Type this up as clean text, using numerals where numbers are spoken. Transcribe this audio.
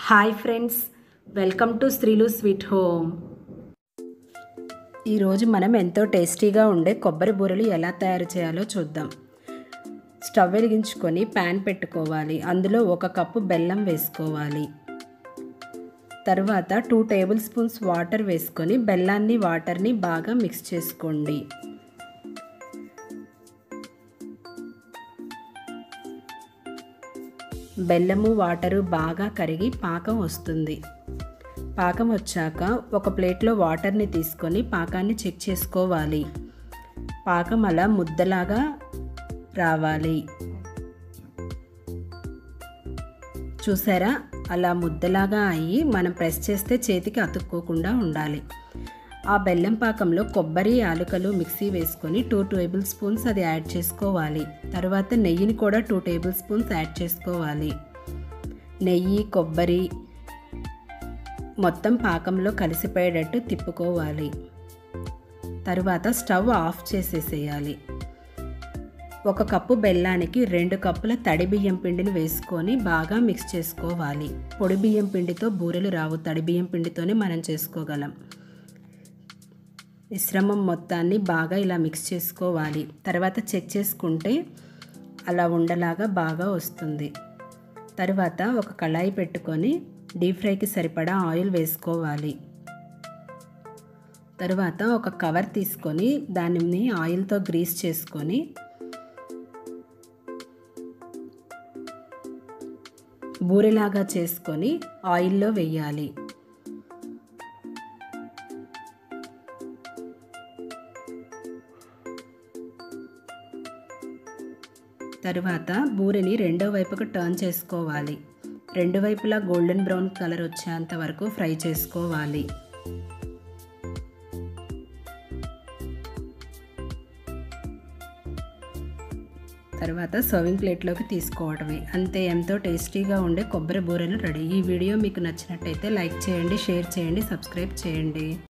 Hi friends, welcome to Srilu sweet home. ఈరోజు మనం ఎంతో టేస్టీగా ఉండే కొబ్బరి బూరెలు ఎలా తయారు చేయాలో చూద్దాం. స్టవ్ వెలిగించుకొని ప్యాన్ పెట్టుకోవాలి. అందులో 1 కప్పు బెల్లం వేసుకోవాలి. తర్వాత 2 టేబుల్ స్పూన్స్ వాటర్ వేసుకొని బెల్లాన్ని వాటర్ని బాగా మిక్స్ చేసుకోండి. బెల్లము వాటరు బాగా కరిగి పాకం వస్తుంది. పాకం వచ్చాక ఒక ప్లేట్లో వాటర్ని తీసుకొని పాకాన్ని చెక్ చేసుకోవాలి. పాకం అలా ముద్దలాగా రావాలి. చూసారా, అలా ముద్దలాగా అయ్యి మనం ప్రెస్ చేస్తే చేతికి అతుక్కోకుండా ఉండాలి. ఆ బెల్లం పాకంలో కొబ్బరి యాలకులు మిక్సీ వేసుకొని 2 టేబుల్ స్పూన్స్ అది యాడ్ చేసుకోవాలి. తర్వాత నెయ్యిని కూడా 2 టేబుల్ స్పూన్స్ యాడ్ చేసుకోవాలి. నెయ్యి కొబ్బరి మొత్తం పాకంలో కలిసిపోయేటట్టు తిప్పుకోవాలి. తర్వాత స్టవ్ ఆఫ్ చేసేసేయాలి. 1 కప్పు బెల్లానికి 2 కప్పుల తడి బియ్యం పిండిని వేసుకొని బాగా మిక్స్ చేసుకోవాలి. పొడి బియ్యం పిండితో బూరెలు రావు, తడి బియ్యం పిండితోనే మనం చేసుకోగలం. మిశ్రమం మొత్తాన్ని బాగా ఇలా మిక్స్ చేసుకోవాలి. తర్వాత చెక్ చేసుకుంటే అలా ఉండలాగా బాగా వస్తుంది. తర్వాత ఒక కళాయి పెట్టుకొని డీప్ ఫ్రైకి సరిపడా ఆయిల్ వేసుకోవాలి. తర్వాత ఒక కవర్ తీసుకొని దానిని ఆయిల్తో గ్రీస్ చేసుకొని బూరెలాగా చేసుకొని ఆయిల్లో వేయాలి. తరువాత బూరెని రెండో వైపుకు టర్న్ చేసుకోవాలి. 2 వైపులా గోల్డెన్ బ్రౌన్ కలర్ వచ్చేంత వరకు ఫ్రై చేసుకోవాలి. తర్వాత సర్వింగ్ ప్లేట్లోకి తీసుకోవడమే. అంతే, ఎంతో టేస్టీగా ఉండే కొబ్బరి బూరెలు రెడీ. ఈ వీడియో మీకు నచ్చినట్టయితే లైక్ చేయండి, షేర్ చేయండి, సబ్స్క్రైబ్ చేయండి.